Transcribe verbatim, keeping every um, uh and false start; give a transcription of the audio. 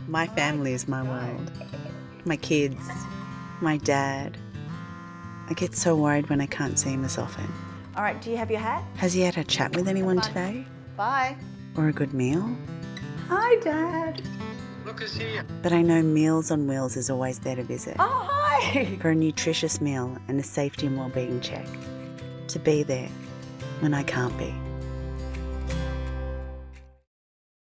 My family is my world. My kids, my dad. I get so worried when I can't see him as often. All right, do you have your hat? Has he had a chat with anyone Bye. today? Bye. Or a good meal? Hi, Dad. Look who's here. But I know Meals on Wheels is always there to visit. Oh, hi. For a nutritious meal and a safety and wellbeing check. To be there when I can't be.